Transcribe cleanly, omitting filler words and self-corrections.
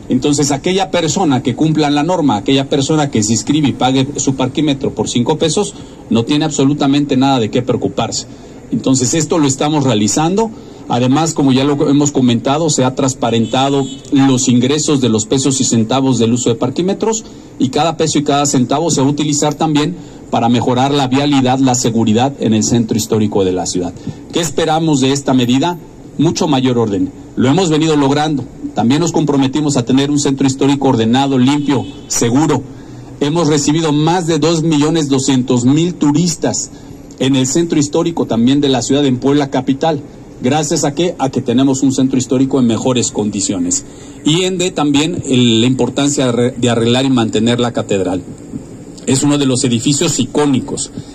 Entonces, aquella persona que cumpla la norma, aquella persona que se inscribe y pague su parquímetro por 5 pesos, no tiene absolutamente nada de qué preocuparse. Entonces, esto lo estamos realizando. Además, como ya lo hemos comentado, se ha transparentado los ingresos de los pesos y centavos del uso de parquímetros, y cada peso y cada centavo se va a utilizar también para mejorar la vialidad, la seguridad en el centro histórico de la ciudad. ¿Qué esperamos de esta medida? Mucho mayor orden. Lo hemos venido logrando. También nos comprometimos a tener un centro histórico ordenado, limpio, seguro. Hemos recibido más de 2.200.000 turistas en el centro histórico también de la ciudad, en Puebla capital. ¿Gracias a qué? A que tenemos un centro histórico en mejores condiciones. Y también la importancia de arreglar y mantener la catedral. Es uno de los edificios icónicos